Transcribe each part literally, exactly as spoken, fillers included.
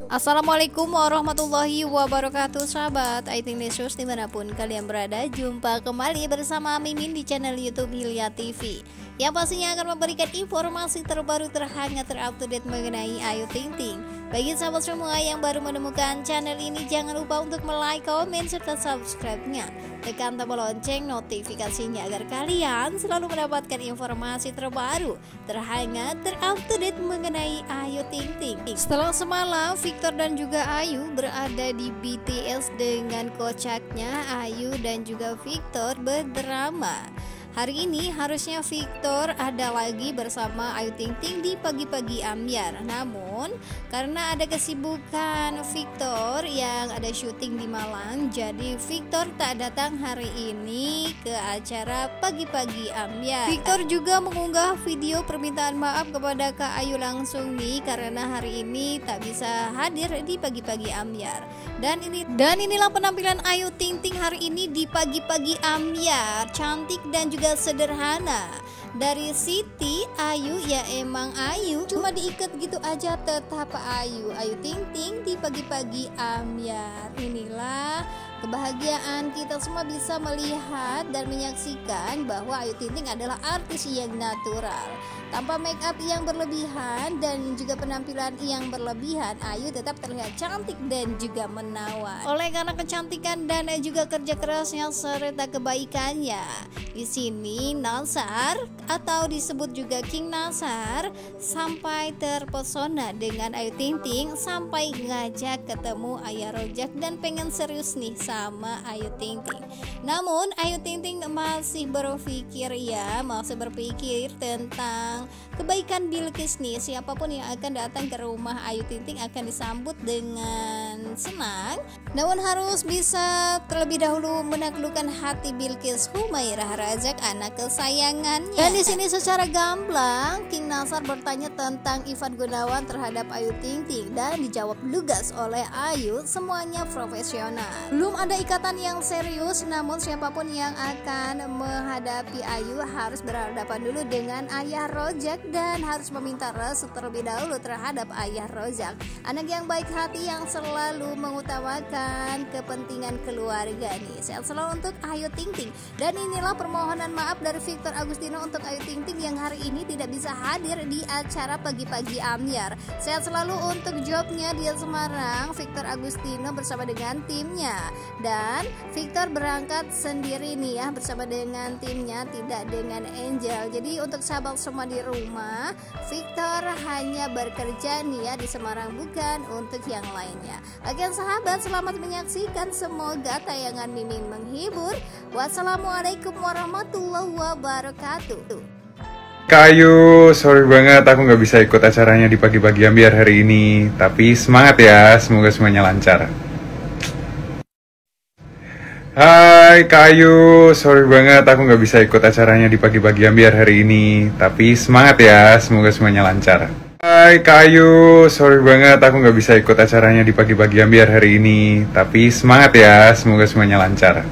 Assalamualaikum warahmatullahi wabarakatuh, sahabat I T News dimanapun kalian berada. Jumpa kembali bersama Mimin di channel YouTube Hilya T V, yang pastinya akan memberikan informasi terbaru, terhangat, terupdate mengenai Ayu Ting Ting. Bagi sahabat semua yang baru menemukan channel ini, jangan lupa untuk like, komen, serta subscribe-nya. Tekan tombol lonceng notifikasinya agar kalian selalu mendapatkan informasi terbaru, terhangat, terupdate mengenai Ayu Ting Ting. Setelah semalam Victor dan juga Ayu berada di B T S dengan kocaknya Ayu dan juga Victor berdrama. Hari ini harusnya Victor ada lagi bersama Ayu Ting Ting di Pagi-Pagi Ambyar. Namun karena ada kesibukan Victor yang ada syuting di Malang, jadi Victor tak datang hari ini ke acara Pagi-Pagi Ambyar. Victor juga mengunggah video permintaan maaf kepada Kak Ayu langsung nih, karena hari ini tak bisa hadir di Pagi-Pagi Ambyar. Dan ini dan inilah penampilan Ayu Ting Ting hari ini di Pagi-Pagi Ambyar. Cantik dan juga sederhana. Dari Siti, Ayu ya emang Ayu, cuma diikat gitu aja tetap Ayu. Ayu Ting Ting di Pagi-Pagi Ambyar. Inilah kebahagiaan kita semua bisa melihat dan menyaksikan bahwa Ayu Ting Ting adalah artis yang natural, tanpa make up yang berlebihan dan juga penampilan yang berlebihan. Ayu tetap terlihat cantik dan juga menawan oleh karena kecantikan dan juga kerja kerasnya serta kebaikannya. Di sini Nasar atau disebut juga King Nasar sampai terpesona dengan Ayu Ting Ting, sampai ngajak ketemu Ayah Rojak dan pengen serius nih sama Ayu Ting Ting. Namun Ayu Ting Ting masih berpikir ya, masih berpikir tentang kebaikan Bilqis nih. Siapapun yang akan datang ke rumah Ayu Ting Ting akan disambut dengan senang. Namun harus bisa terlebih dahulu menaklukkan hati Bilqis Humairah Rajak, anak kesayangannya. Dan di sini secara gamblang King Nasar bertanya tentang Ivan Gunawan terhadap Ayu Ting Ting, dan dijawab lugas oleh Ayu, semuanya profesional. Belum ada ikatan yang serius, namun siapapun yang akan menghadapi Ayu harus berhadapan dulu dengan Ayah Rojak dan harus meminta restu terlebih dahulu terhadap Ayah Rojak, anak yang baik hati yang selalu mengutamakan kepentingan keluarga nih. Sehat selalu untuk Ayu Ting Ting. Dan inilah permohonan maaf dari Victor Agustino untuk Ayu Ting Ting yang hari ini tidak bisa hadir di acara Pagi-Pagi Ambyar. Sehat selalu untuk jobnya di Semarang, Victor Agustino bersama dengan timnya. Dan Victor berangkat sendiri nih ya, bersama dengan timnya, tidak dengan Angel. Jadi untuk sahabat semua di rumah, Victor hanya bekerja nih ya di Semarang, bukan untuk yang lainnya. Oke sahabat, selamat menyaksikan, semoga tayangan Mimin menghibur. Wassalamualaikum warahmatullahi wabarakatuh. Kayu, sorry banget aku nggak bisa ikut acaranya di Pagi-Pagi Ambyar hari ini. Tapi semangat ya, semoga semuanya lancar. Hai Kayu, sorry banget aku nggak bisa ikut acaranya di Pagi-Pagi Ambyar hari ini. Tapi semangat ya, semoga semuanya lancar. Hai Kayu, sorry banget aku nggak bisa ikut acaranya di Pagi-Pagi Ambyar hari ini. Tapi semangat ya, semoga semuanya lancar.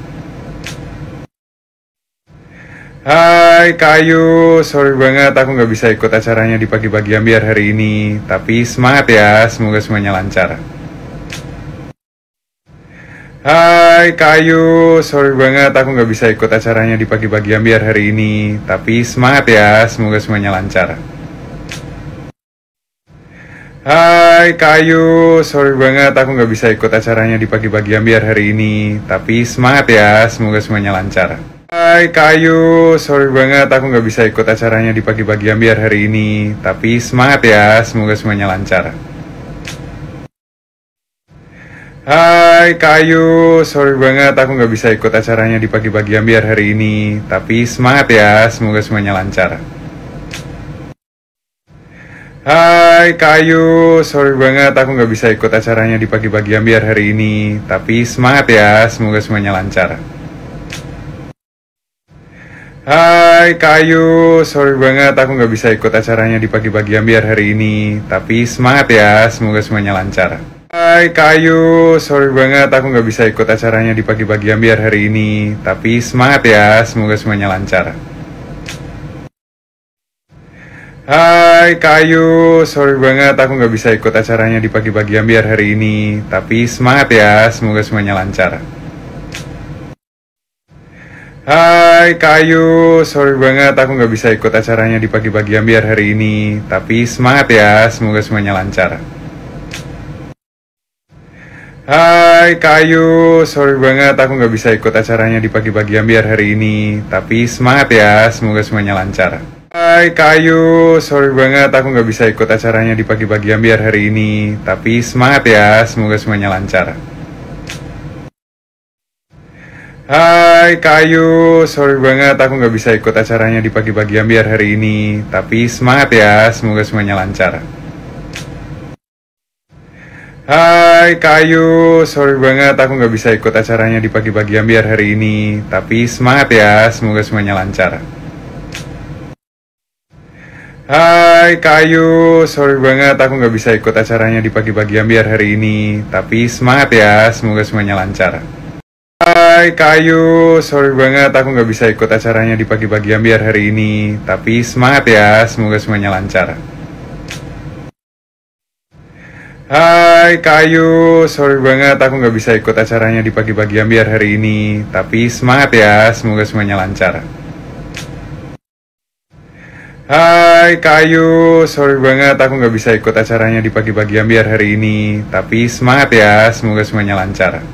Hai Kayu, sorry banget aku nggak bisa ikut acaranya di Pagi-Pagi Ambyar hari ini. Tapi semangat ya, semoga semuanya lancar. Hai Kayu, sorry banget aku nggak bisa ikut acaranya di Pagi-Pagi Ambyar hari ini. Tapi semangat ya, semoga semuanya lancar. Hai Kayu, sorry banget aku nggak bisa ikut acaranya di Pagi-Pagi Ambyar hari ini. Tapi semangat ya, semoga semuanya lancar. Hai Kayu, sorry banget aku nggak bisa ikut acaranya di Pagi-Pagi Ambyar hari ini. Tapi semangat ya, semoga semuanya lancar. Hai Kayu, sorry banget aku nggak bisa ikut acaranya di Pagi-Pagi Ambyar hari ini. Tapi semangat ya, semoga semuanya lancar. Hai Kayu, sorry banget aku nggak bisa ikut acaranya di Pagi-Pagi Ambyar hari ini. Tapi semangat ya, semoga semuanya lancar. Hai Kayu, sorry banget aku nggak bisa ikut acaranya di Pagi-Pagi Ambyar hari ini. Tapi semangat ya, semoga semuanya lancar. Hai Kayu, sorry banget aku nggak bisa ikut acaranya di Pagi-Pagi Ambyar hari ini. Tapi semangat ya, semoga semuanya lancar. Hai Kak Ayu, sorry banget aku nggak bisa ikut acaranya di pagi-pagi Ambiar hari ini. Tapi semangat ya, semoga semuanya lancar. Hai Kak Ayu, sorry banget aku nggak bisa ikut acaranya di pagi-pagi Ambiar hari ini. Tapi semangat ya, semoga semuanya lancar. Hai Kak Ayu, sorry banget aku nggak bisa ikut acaranya di pagi-pagi Ambiar hari ini. Tapi semangat ya, semoga semuanya lancar. Hai Kak Ayu, sorry banget aku nggak bisa ikut acaranya di pagi-pagi Ambiar hari ini. Tapi semangat ya, semoga semuanya lancar. Hai Kak Ayu, sorry banget aku nggak bisa ikut acaranya di pagi-pagi Ambiar hari ini. Tapi semangat ya, semoga semuanya lancar. Hai Kak Ayu, sorry banget aku nggak bisa ikut acaranya di pagi-pagi Ambiar hari ini. Tapi semangat ya, semoga semuanya lancar. Hai Kak Ayu, sorry banget aku nggak bisa ikut acaranya di pagi-pagi Ambiar hari ini. Tapi semangat ya, semoga semuanya lancar. Hai Kak Ayu, sorry banget aku nggak bisa ikut acaranya di pagi-pagi Ambiar hari ini. Tapi semangat ya, semoga semuanya lancar. Hai Kak Ayu, sorry banget aku nggak bisa ikut acaranya di pagi-pagi Ambiar hari ini. Tapi semangat ya, semoga semuanya lancar. Hai Kak Ayu, sorry banget aku nggak bisa ikut acaranya di pagi-pagi Ambiar hari ini. Tapi semangat ya, semoga semuanya lancar.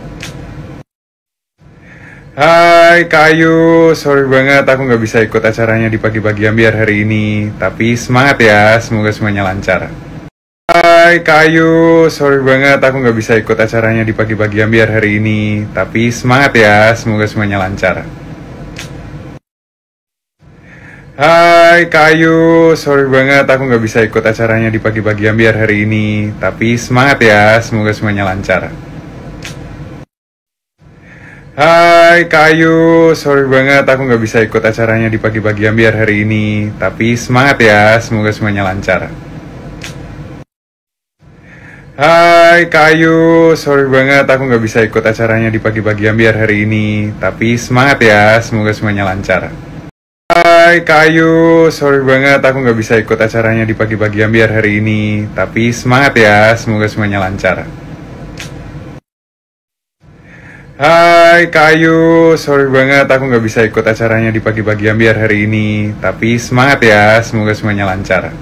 Hai Kak Ayu, sorry banget aku nggak bisa ikut acaranya di pagi-pagi Ambiar hari ini. Tapi semangat ya, semoga semuanya lancar. Hai Kak Ayu, sorry banget aku nggak bisa ikut acaranya di pagi-pagi Ambiar hari ini. Tapi semangat ya, semoga semuanya lancar. Hai Kak Ayu, sorry banget aku nggak bisa ikut acaranya di pagi-pagi Ambiar hari ini. Tapi semangat ya, semoga semuanya lancar. Hai Kak Ayu, sorry banget aku nggak bisa ikut acaranya di pagi-pagi Ambiar hari ini. Tapi semangat ya, semoga semuanya lancar. Hai Kak Ayu, sorry banget aku nggak bisa ikut acaranya di pagi-pagi Ambiar hari ini. Tapi semangat ya, semoga semuanya lancar. Hai Kak Ayu, sorry banget aku nggak bisa ikut acaranya di pagi-pagi Ambiar hari ini. Tapi semangat ya, semoga semuanya lancar. Hai Kak Ayu, sorry banget aku nggak bisa ikut acaranya di pagi-pagi Ambiar hari ini. Tapi semangat ya, semoga semuanya lancar.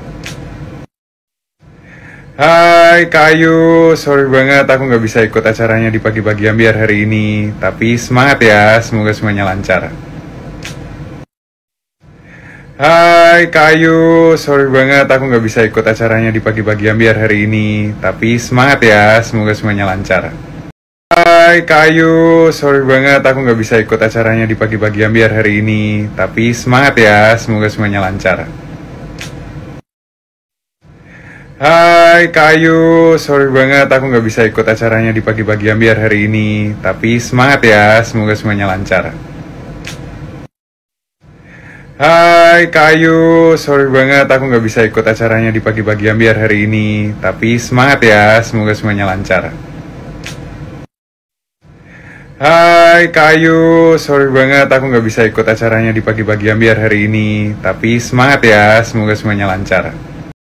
Hai Kak Ayu, sorry banget aku nggak bisa ikut acaranya di pagi-pagi Ambiar hari ini. Tapi semangat ya, semoga semuanya lancar. Hai Kak Ayu, sorry banget aku nggak bisa ikut acaranya di pagi-pagi Ambiar hari ini. Tapi semangat ya, semoga semuanya lancar. Hai Kak Ayu, sorry banget aku nggak bisa ikut acaranya di pagi-pagi Ambiar hari ini. Tapi semangat ya, semoga semuanya lancar. Hai Kak Ayu, sorry banget aku nggak bisa ikut acaranya di pagi-pagi Ambiar hari ini. Tapi semangat ya, semoga semuanya lancar. Hai Kak Ayu, sorry banget aku nggak bisa ikut acaranya di pagi-pagi Ambiar hari ini. Tapi semangat ya, semoga semuanya lancar. Hai Kak Ayu, sorry banget aku nggak bisa ikut acaranya di pagi-pagi Ambiar hari ini. Tapi semangat ya, semoga semuanya lancar.